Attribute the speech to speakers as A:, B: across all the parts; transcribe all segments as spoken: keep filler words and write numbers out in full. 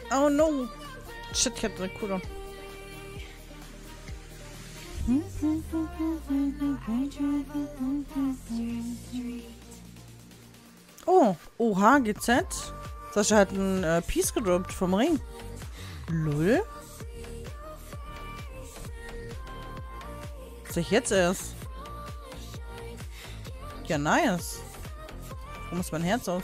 A: Oh no. Shit, ich hab direkt Cooldown. Oh, oha, G Z. Sascha hat ein äh, Piece gedroppt vom Ring. Lol. Was ich jetzt erst? Ja, nice. Warum ist mein Herz aus?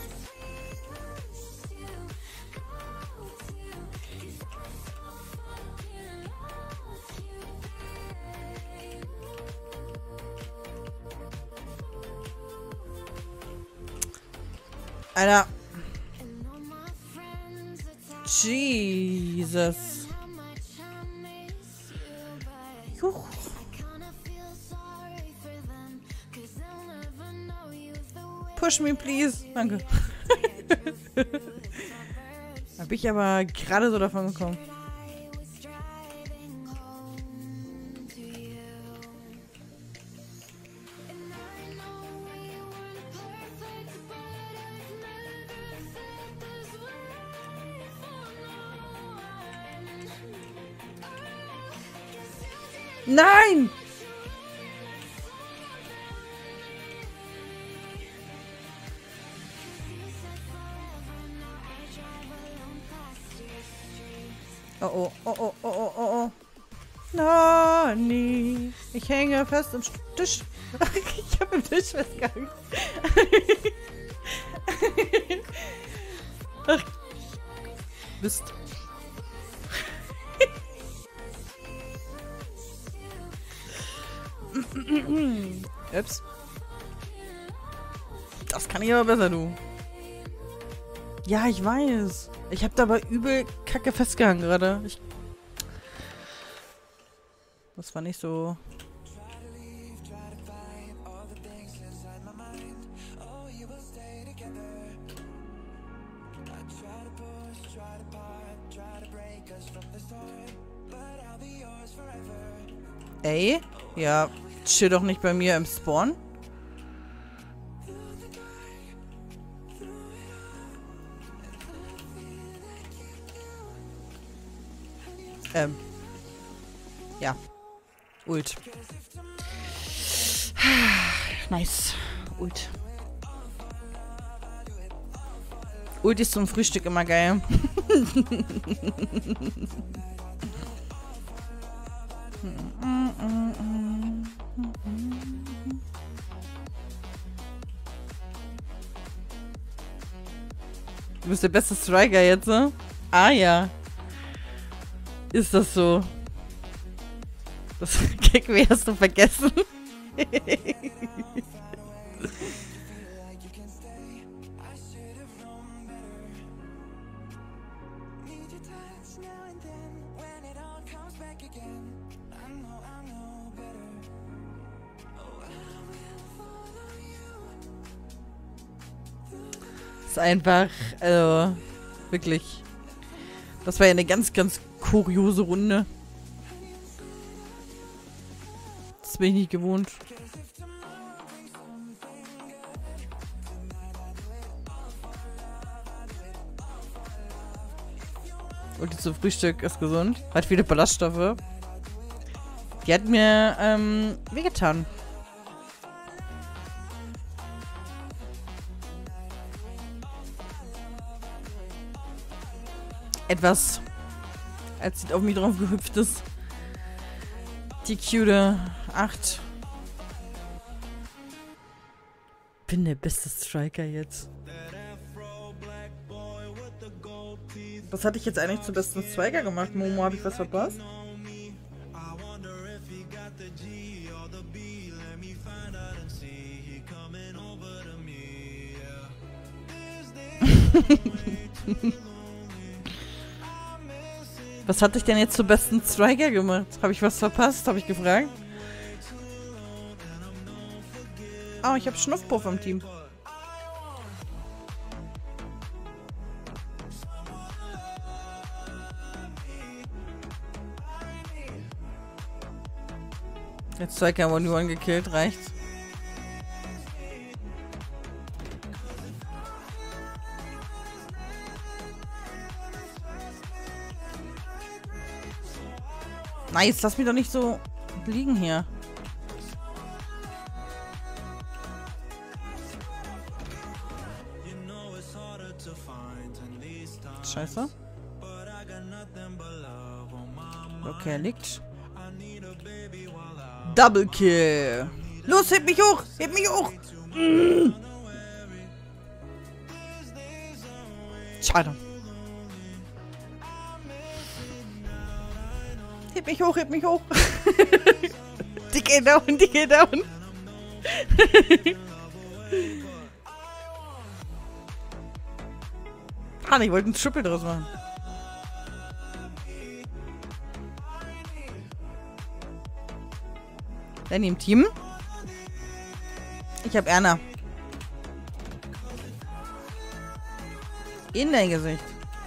A: Alter. Jesus. Juch. Push me, please. Danke. Hab ich aber gerade so davon gekommen. Nein! Oh oh, oh oh, oh oh, oh oh. Nani. Ich hänge fest im Tisch. Ich habe im Tisch festgehangen. Ach. Mist. Ups. Das kann ich aber besser, du. Ja, ich weiß. Ich hab dabei übel kacke festgehangen gerade. Ich das war nicht so... Ey? Ja, chill doch nicht bei mir im Spawn. Ähm. Ja. Ult. Nice. Ult. Ult ist zum Frühstück immer geil. Du bist der beste Striker jetzt, ne? Ah ja. Ist das so? Das Gag, wie hast du vergessen? Ist einfach, also, wirklich. Das war ja eine ganz, ganz kuriose Runde. Das bin ich nicht gewohnt. Und die zum Frühstück ist gesund. Hat viele Ballaststoffe. Die hat mir ähm, wehgetan. Etwas, als sie auf mich drauf gehüpft ist. Die cute acht. Bin der beste Striker jetzt. Was hatte ich jetzt eigentlich zum besten Striker gemacht? Momo, habe ich was verpasst? Was hatte ich denn jetzt zum besten Striker gemacht? Habe ich was verpasst? Habe ich gefragt? Oh, ich habe Schnuffpuff im Team. Jetzt Striker one one gekillt, reicht's. Nice, lass mich doch nicht so liegen hier. Scheiße. Okay, er liegt. Double Kill. Los, heb mich hoch! Heb mich hoch! Mm. Schade. Heb mich hoch, heb mich hoch. Die geht down, die geht down. Hanna, ich wollte ein Triple draus machen. Danny im Team. Ich hab Erna. In dein Gesicht.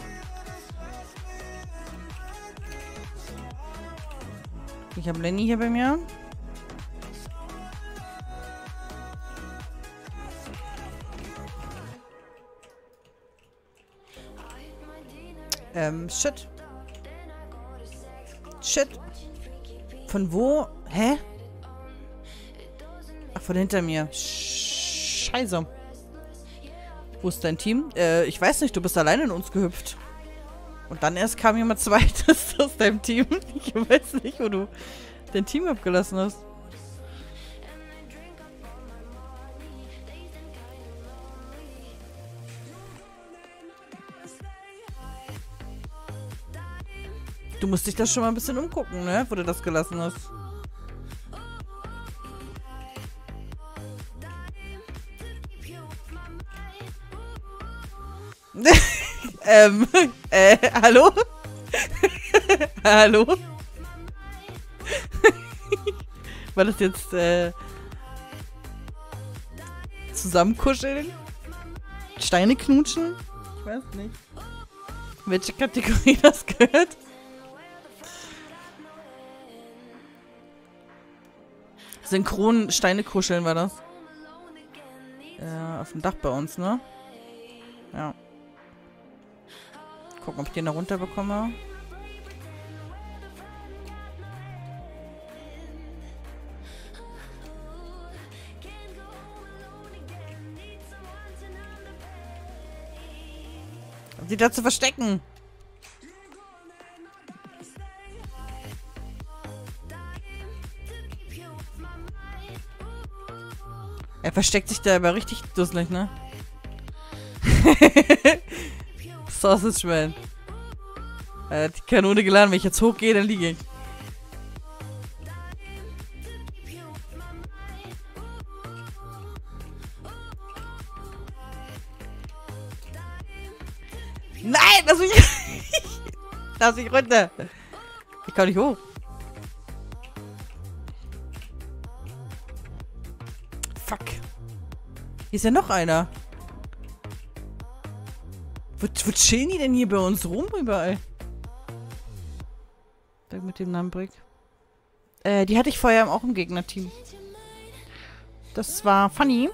A: Ich habe Lenny hier bei mir. Ähm, shit. Shit. Von wo? Hä? Ach, von hinter mir. Scheiße. Wo ist dein Team? Äh, ich weiß nicht, du bist alleine in uns gehüpft. Und dann erst kam jemand zweites aus deinem Team. Ich weiß nicht, wo du dein Team abgelassen hast. Du musst dich das schon mal ein bisschen umgucken, ne? Wo du das gelassen hast. ähm, äh, hallo? Hallo? War das jetzt, äh, zusammenkuscheln? Steine knutschen? Ich weiß nicht. Welche Kategorie das gehört? Synchron Steine kuscheln war das. Ja, auf dem Dach bei uns, ne? Ja. Gucken, ob ich den da runter bekomme. Um sie da zu verstecken. Er versteckt sich da aber richtig dusselig, ne? Sausage Man. Er hat die Kanone geladen. Wenn ich jetzt hochgehe, dann liege ich. Nein, lass mich... lass mich runter. Ich komm nicht hoch. Fuck. Hier ist ja noch einer. Wo, wo chillen die denn hier bei uns rum überall? Da mit dem Numbreak. Äh, die hatte ich vorher auch im Gegnerteam. Das war funny.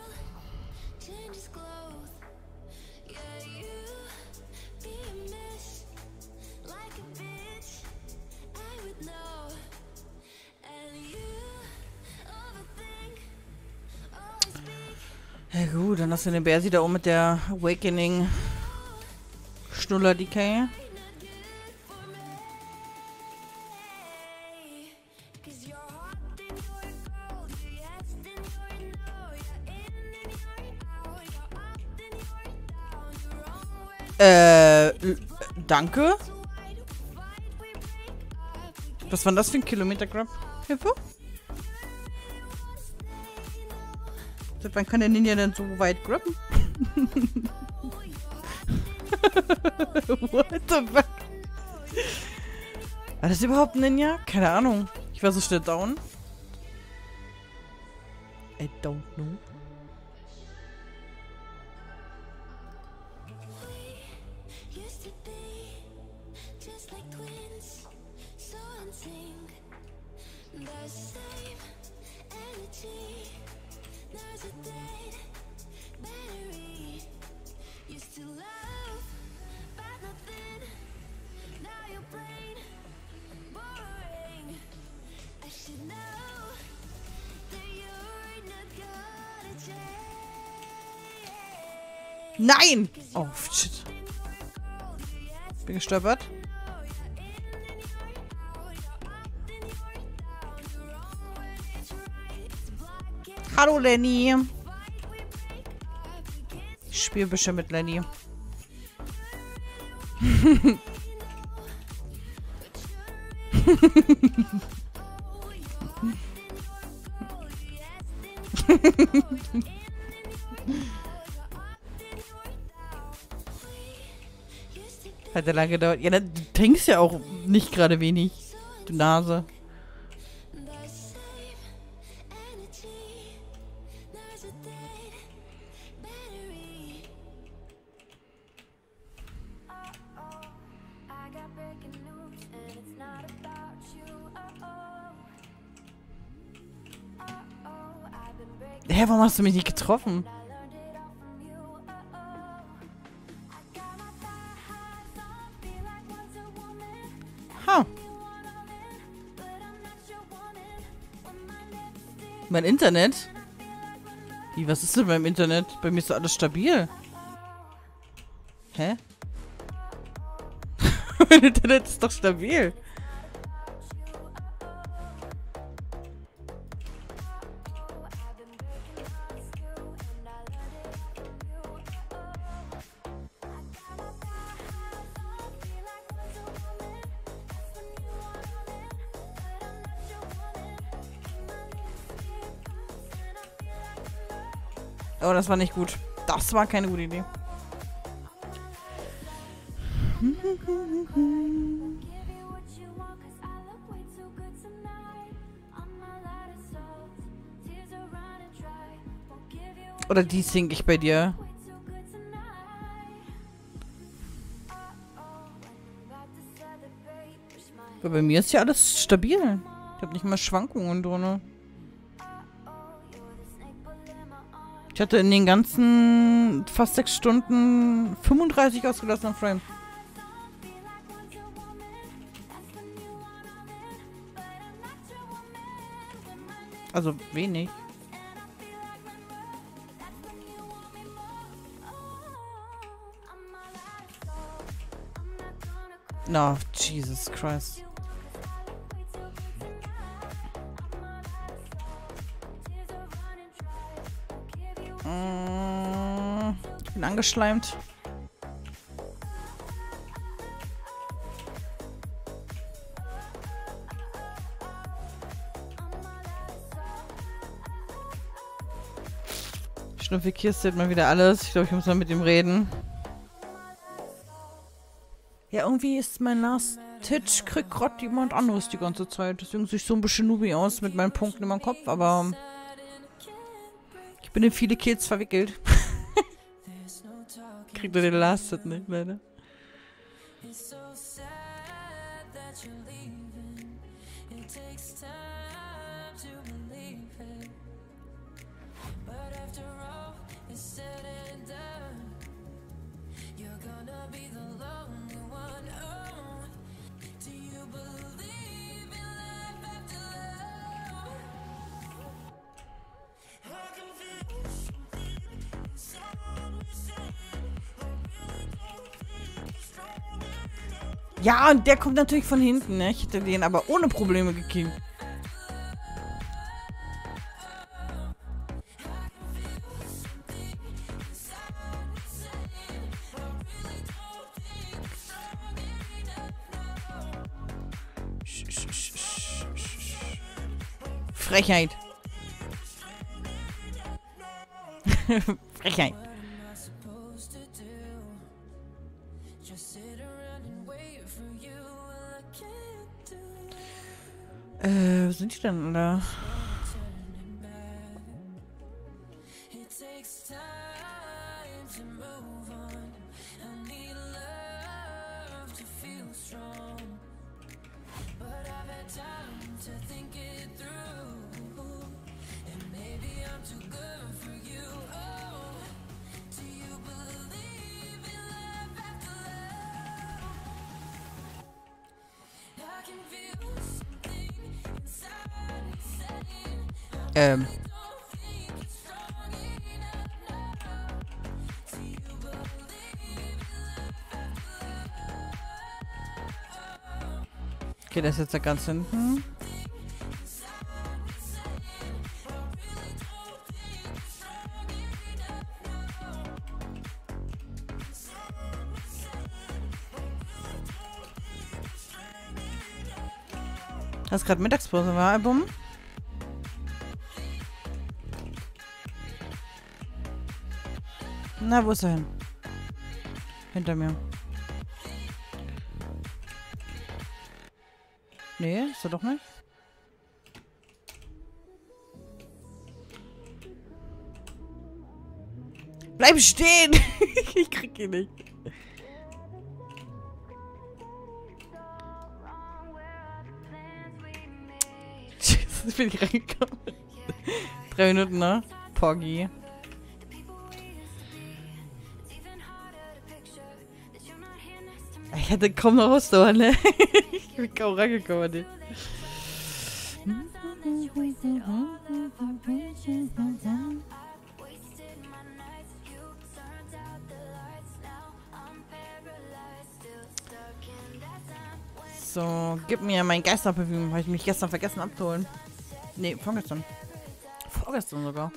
A: Ja gut, dann hast du den Bersi da oben mit der Awakening Schnuller Decay. Äh, danke. Was war das für ein Kilometer-Grab? Hilfe? Seit wann kann der Ninja denn so weit grabben? What the fuck? War das überhaupt ein Ninja? Keine Ahnung. Ich war so schnell down. I don't know. Nein! Oh, shit. Bin gestolpert. Hallo, Lenny. Ich spiele bestimmt mit Lenny. Hat ja lange gedauert. Ja, du trinkst ja auch nicht gerade wenig. Du Nase. Hä, warum hast du mich nicht getroffen? Ha. Mein Internet? Wie, was ist denn beim Internet? Bei mir ist doch alles stabil. Hä? Mein Internet ist doch stabil. Oh, das war nicht gut. Das war keine gute Idee. Oder die singe ich bei dir. Aber bei mir ist ja alles stabil. Ich habe nicht mal Schwankungen drin. Ich hatte in den ganzen fast sechs Stunden fünfunddreißig ausgelassene Frame. Also wenig. No, Jesus Christ. Ich bin angeschleimt. Schnuffi kirstet mal wieder alles. Ich glaube, ich muss mal mit ihm reden. Ja, irgendwie ist mein Last Hitch, kriegt gerade jemand anderes die ganze Zeit. Deswegen sehe ich so ein bisschen Nubi aus mit meinen Punkten in meinem Kopf, aber ich bin in viele Kills verwickelt. Kriegt nur den Last Hit nicht, leider. Ja, und der kommt natürlich von hinten, ne? Ich hätte den aber ohne Probleme gekillt. Frechheit. Frechheit. Äh, wo sind die denn da? Ähm. Okay, der ist jetzt da ganz hinten. Hast gerade Mittagspause, war Album? Na, wo ist er hin? Hinter mir. Nee, ist er doch nicht. Bleib stehen! Ich krieg ihn nicht. Jesus, bin ich reingekommen. Drei Minuten, ne? Poggy. Ich hätte kaum noch ausdauern, ne? Ich bin kaum rangekommen an den. So, gib mir mein Geisterparfüm. Habe ich mich gestern vergessen abzuholen. Nee, vorgestern. Vorgestern sogar.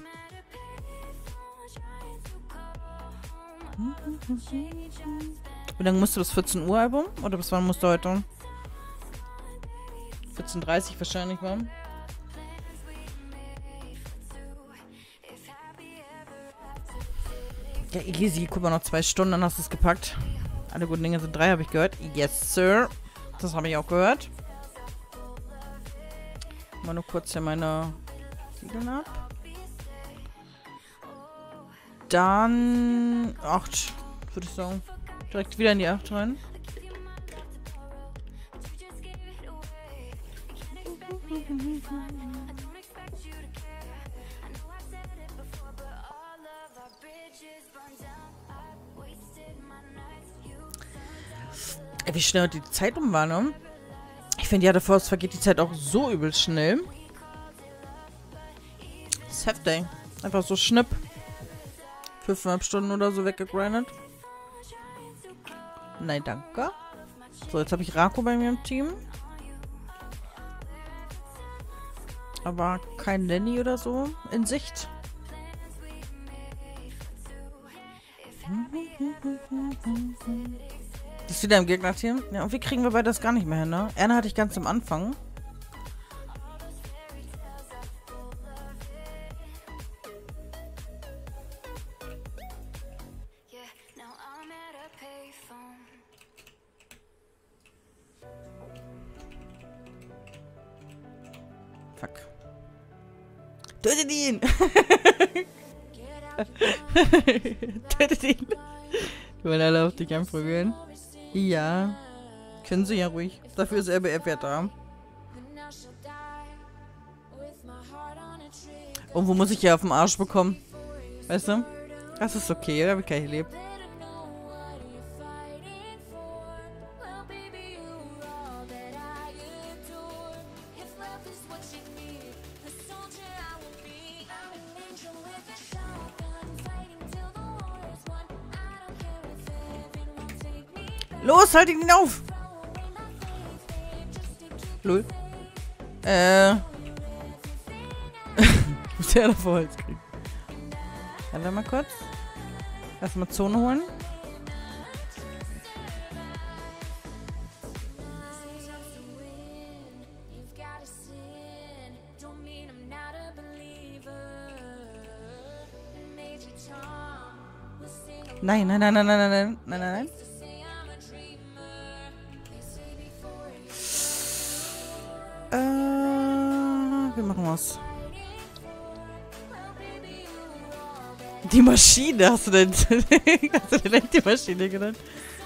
A: Wie lange musst du bis vierzehn Uhr Album? Oder bis wann musst du heute? vierzehn Uhr dreißig wahrscheinlich, war. Ja, easy. Guck mal, noch zwei Stunden, dann hast du es gepackt. Alle guten Dinge sind drei, habe ich gehört. Yes, sir. Das habe ich auch gehört. Mal nur kurz hier meine Siegeln ab. Dann acht, würde ich sagen. Direkt wieder in die acht rein. Ey, wie schnell die Zeit um war, ne? Ich finde ja, davor es vergeht die Zeit auch so übel schnell. Das ist heftig. Einfach so schnipp. Fünfeinhalb Stunden oder so weggegrindet. Nein, danke. So, jetzt habe ich Rako bei mir im Team. Aber kein Lenny oder so in Sicht. Das ist wieder im Gegnerteam. Ja, und wie kriegen wir beide das gar nicht mehr hin, ne? Erna hatte ich ganz am Anfang. Fuck. Tötet ihn! Tötet ihn! Die wollen alle auf dich anprügeln. Ja. Können sie ja ruhig. Dafür ist R B F ja da. Und wo muss ich ja auf den Arsch bekommen? Weißt du? Das ist okay, da habe ich kein Leben. Los, halt ihn auf! Lol. Äh. Ich muss ja davor Holz kriegen. Warte mal kurz. Erstmal Zone holen. Nein, nein, nein, nein, nein, nein, nein, nein, nein. Äh, wir machen was. Die Maschine, hast du denn? Hast du denn echt die Maschine genannt?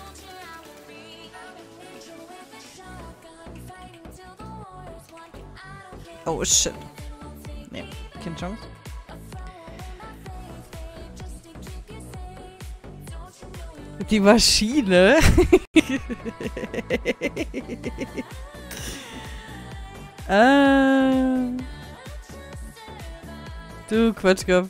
A: Oh shit. Nee, keine Chance. Die Maschine? Ah. Du Quatschkopf.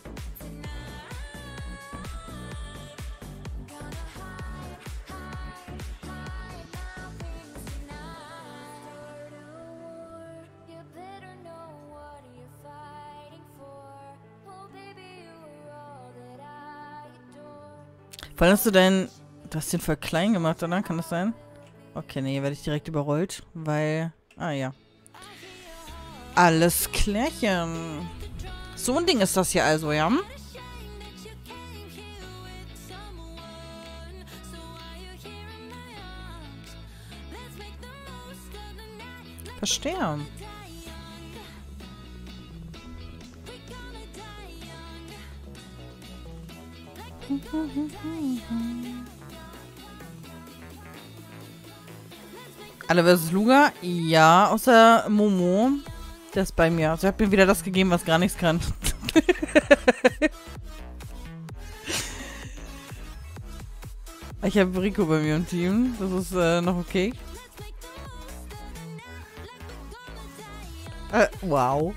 A: Vor allem hast du deinen... Du hast den voll klein gemacht, oder? Kann das sein? Okay, nee, werde ich direkt überrollt, weil... Ah, ja. Alles klärchen. So ein Ding ist das hier also, ja? Verstehe. Alle versus Luga? Ja, außer Momo. Der ist bei mir. Sie hat mir wieder das gegeben, was gar nichts kann. Ich habe Rico bei mir im Team. Das ist äh, noch okay. Äh, wow.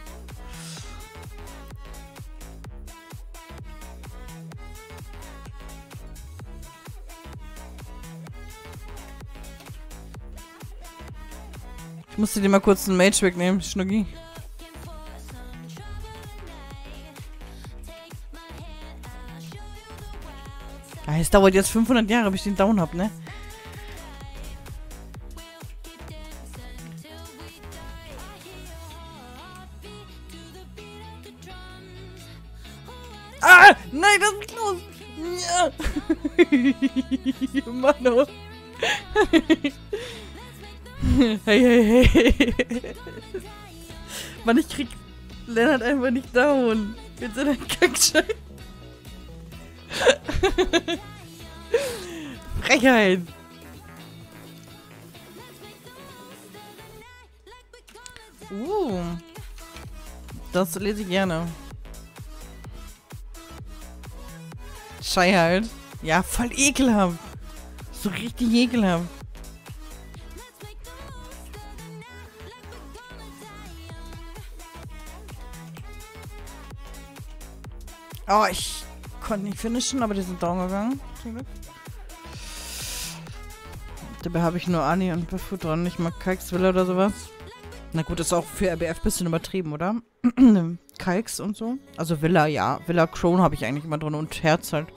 A: Ich musste dir mal kurz einen Mage wegnehmen, Schnucki. Ah, es dauert jetzt fünfhundert Jahre, bis ich den Down hab, ne? Ah! Nein, das ist los! Ja. Mann, oh. Hey, hey, hey. Mann, ich krieg Lennart einfach nicht down. Mit so einer Kackscheiße. Frechheit. Uh. Das lese ich gerne. Schei halt. Ja, voll ekelhaft. So richtig ekelhaft. Oh, ich konnte nicht finishen, aber die sind down gegangen. Dabei habe ich nur Ani und Buffo dran, nicht mal Kalks Villa oder sowas. Na gut, ist auch für R B F ein bisschen übertrieben, oder? Kalks und so. Also Villa, ja. Villa Crone habe ich eigentlich immer drin und Herz halt.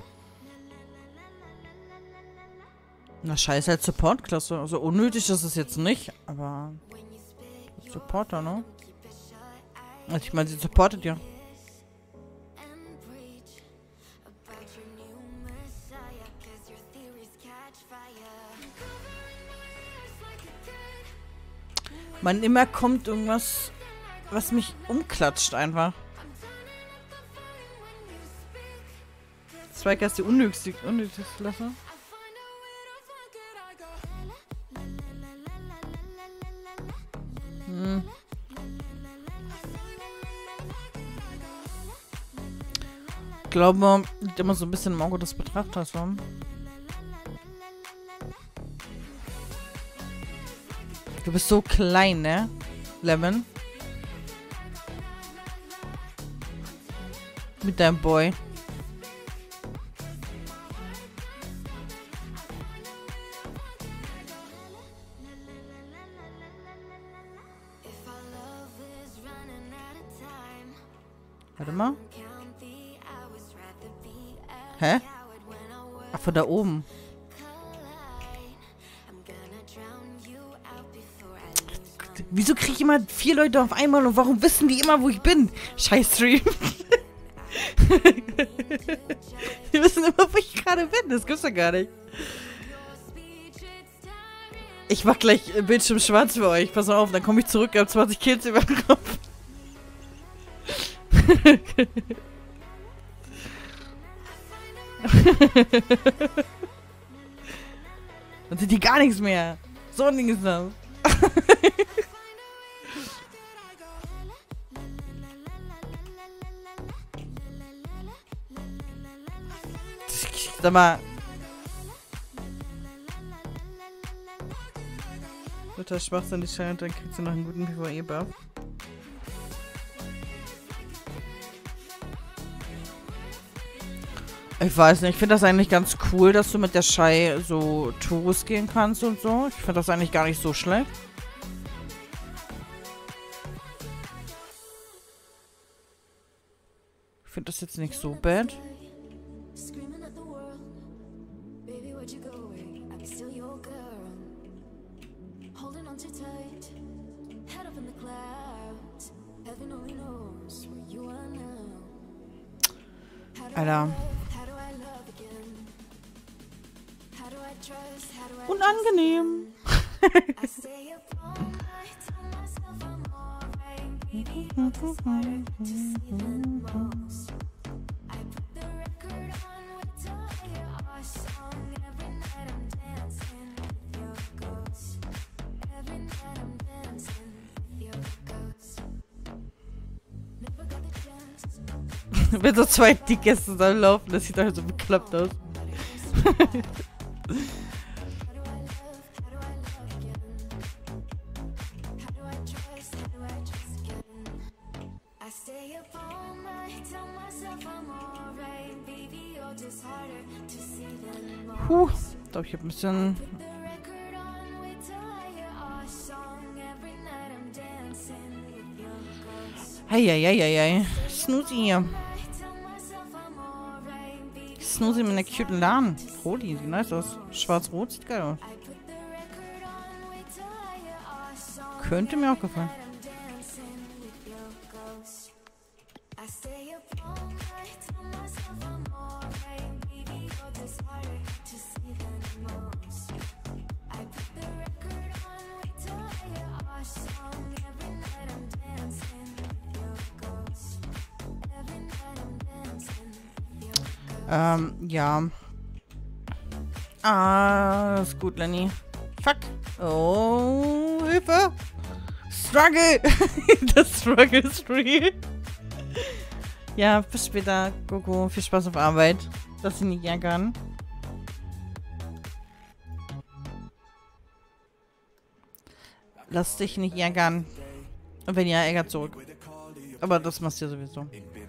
A: Na scheiße, halt Support-Klasse. Also unnötig ist es jetzt nicht, aber... Supporter, ne? Also ich meine, sie supportet ja. Man, immer kommt irgendwas, was mich umklatscht einfach. Striker ist die unnötigste, unnötigste Klasse. Hm. Ich glaube, liegt immer so ein bisschen im Auge des Betrachters, wa? Du bist so klein, ne? Lemon. Mit deinem Boy. Warte mal. Hä? Ach, von da oben. Wieso kriege ich immer vier Leute auf einmal und warum wissen die immer, wo ich bin? Scheiß Stream. Die wissen immer, wo ich gerade bin. Das gibt's ja gar nicht. Ich mach gleich Bildschirm schwarz für euch. Pass auf, dann komme ich zurück, hab zwanzig Kills über den Kopf. Dann sind die gar nichts mehr. So ein Ding ist das. Sag mal. Dritter Schwachsinn, die Schein und dann kriegst du noch einen guten PvE-Buff. Ich weiß nicht, ich finde das eigentlich ganz cool, dass du mit der Schei so Tours gehen kannst und so. Ich finde das eigentlich gar nicht so schlecht. Ich finde das jetzt nicht so bad. Alter. Unangenehm. Wenn so zwei die Gäste da laufen, das sieht doch so bekloppt aus. Puh, ich glaube, ich habe ein bisschen... Heieieiei. Snoozy. Snoozy mit einer cute Laden. Rodi, sieht nice aus. Schwarz-Rot sieht geil aus. Könnte mir auch gefallen. Ähm, ja. Ah, das ist gut, Lenny. Fuck. Oh, Hilfe. Struggle. Das Struggle ist real. Ja, bis später, Goku. Viel Spaß auf Arbeit. Lass dich nicht ärgern. Lass dich nicht ärgern. Und wenn ja, ärgert zurück. Aber das machst du ja sowieso.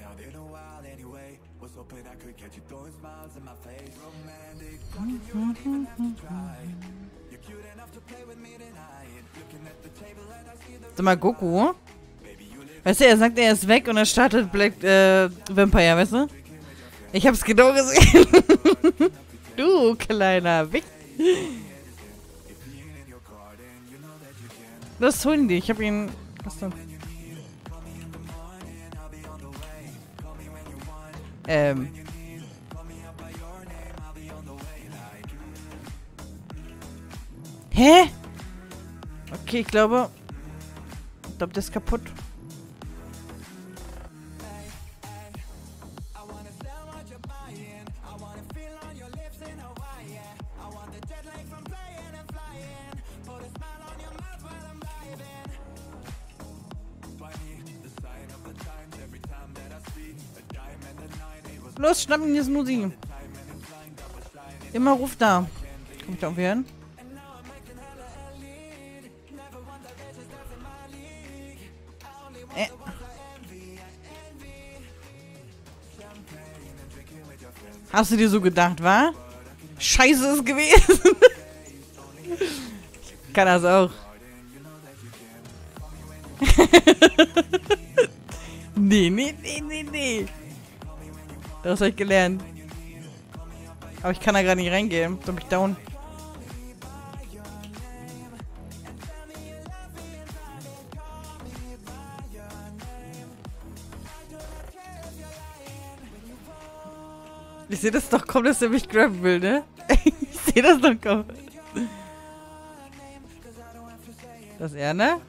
A: Sag mal, Goku. Weißt du, er sagt, er ist weg und er startet Black äh, Vampire, weißt du? Ich hab's genau gesehen. Du, kleiner Wicht. Das holen die. Ich hab ihn... Was denn? Ähm... Hä? Okay, ich glaube... Ich glaube, das ist kaputt. Los, schnapp ihn jetzt Musik. Immer ruf da. Kommt da irgendwie hin? Äh. Hast du dir so gedacht, wa? Scheiße ist gewesen. Kann das auch. Nee, nee, nee, nee, nee. Das habe ich gelernt. Aber ich kann da gerade nicht reingehen. Da bin ich down. Ich sehe das doch kommen, dass er mich graben will, ne? Ich sehe das doch kommen. Das ist er, ne?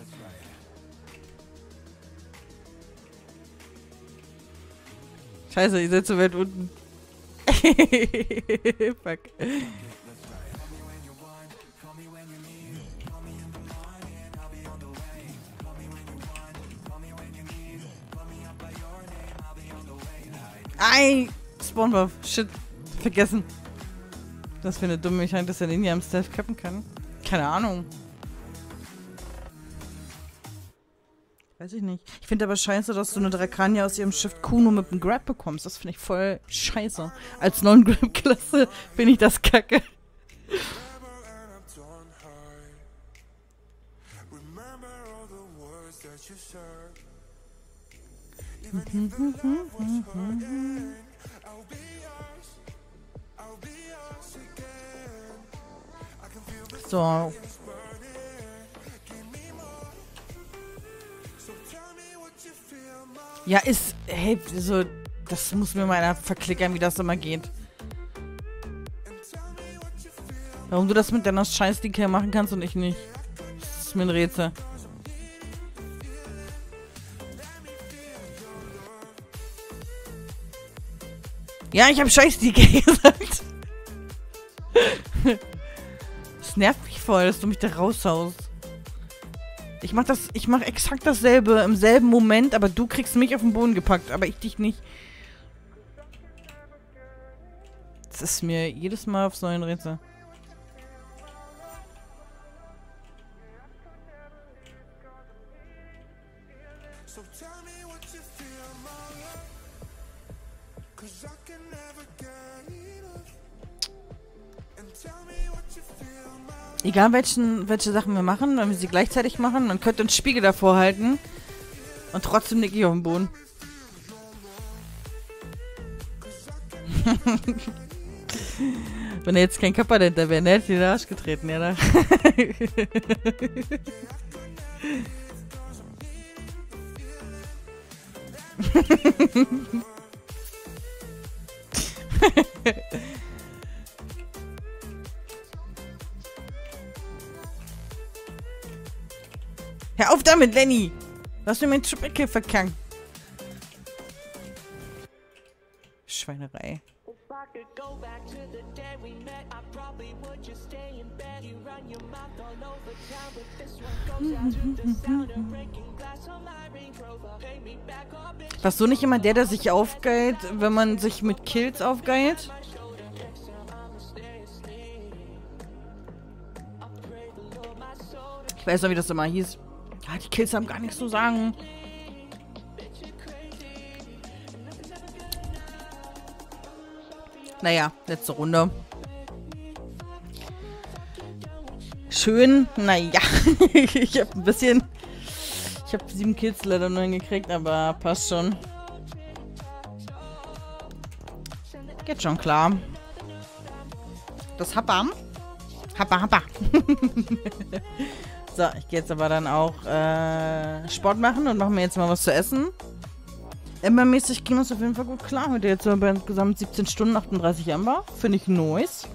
A: Scheiße, ihr seid so weit unten. Fuck. Ei! Spawnbuff. Shit. Vergessen. Das für eine dumme Mechanik, dass er den hier am Stealth cappen kann. Keine Ahnung. Weiß ich nicht. Ich finde aber scheiße, dass du eine Drakania aus ihrem Shift Kuno mit einem Grab bekommst. Das finde ich voll scheiße. Als Non-Grab-Klasse finde ich das kacke. So. Ja, ist... Hey, so... Das muss mir mal einer verklickern, wie das immer geht. Warum du das mit deiner Scheiß-D K machen kannst und ich nicht. Das ist mir ein Rätsel. Ja, ich hab Scheiß-D K gesagt. Das nervt mich voll, dass du mich da raushaust. Ich mach das, ich mach exakt dasselbe im selben Moment, aber du kriegst mich auf den Boden gepackt, aber ich dich nicht. Das ist mir jedes Mal aufs neue Rätsel. Egal welchen, welche Sachen wir machen, wenn wir sie gleichzeitig machen, man könnte einen Spiegel davor halten und trotzdem liege ich auf dem Boden. Wenn er jetzt kein Kappa dahinter wäre, der hätte dir den Arsch getreten, ja, da. Hör auf damit, Lenny! Du hast mir mein Triple verkankt. Schweinerei. Warst du nicht immer der, der sich aufgeilt, wenn man sich mit Kills aufgeilt? Ich weiß noch, wie das immer hieß. Ja, die Kills haben gar nichts zu sagen. Naja, letzte Runde. Schön. Naja. Ich habe ein bisschen... Ich habe sieben Kills leider nur hingekriegt, aber passt schon. Geht schon klar. Das Happa. Happa, Happa. So, ich gehe jetzt aber dann auch äh, Sport machen und machen mir jetzt mal was zu essen. Ember-mäßig ging das auf jeden Fall gut klar. Heute jetzt bei insgesamt siebzehn Stunden, achtunddreißig Ember. Finde ich nice.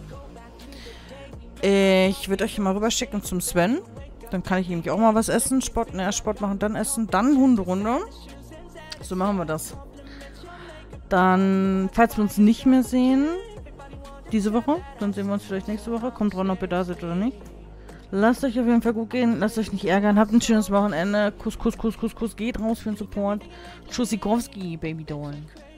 A: Ich würde euch mal rüberschicken zum Sven. Dann kann ich nämlich auch mal was essen. Sport, ne, Sport machen, dann essen, dann Hunderunde. So machen wir das. Dann, falls wir uns nicht mehr sehen, diese Woche, dann sehen wir uns vielleicht nächste Woche. Kommt drauf, ob ihr da seid oder nicht. Lasst euch auf jeden Fall gut gehen. Lasst euch nicht ärgern. Habt ein schönes Wochenende. Kuss, Kuss, Kuss, Kuss, Kuss. Geht raus für den Support. Tschüssikowski, Baby Doll.